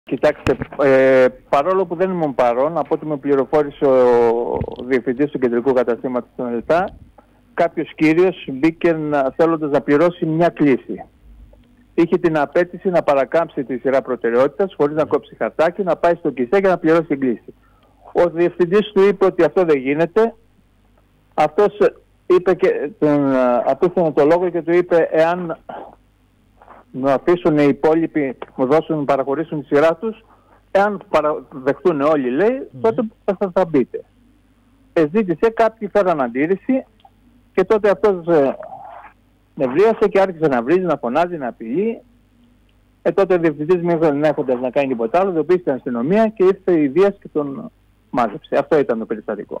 Κοιτάξτε, παρόλο που δεν ήμουν παρόν, από ό,τι με πληροφόρησε ο διευθυντής του κεντρικού καταστήματος των ΕΛΤΑ, κάποιος κύριος μπήκε θέλοντας να πληρώσει μια κλήση. Είχε την απέτηση να παρακάμψει τη σειρά προτεραιότητας χωρίς να κόψει χαρτάκι, να πάει στο ΚΙΣΕ και να πληρώσει την κλήση. Ο διευθυντής του είπε ότι αυτό δεν γίνεται. Αυτός είπε και τον απίθανε το λόγο και του είπε, εάν μου αφήσουν οι υπόλοιποι, μου παραχωρήσουν τη σειρά τους, εάν δεχτούν όλοι, λέει, τότε θα μπείτε. Ζήτησε, κάποιοι φέραν αντίρρηση και τότε αυτός νευρίασε και άρχισε να βρίζει, να φωνάζει, να απειλεί. Τότε ο διευθυντής, μην έχοντας να κάνει τίποτα άλλο, ειδοποίησε την αστυνομία και ήρθε η Δίας και τον μάζεψε. Αυτό ήταν το περιστατικό.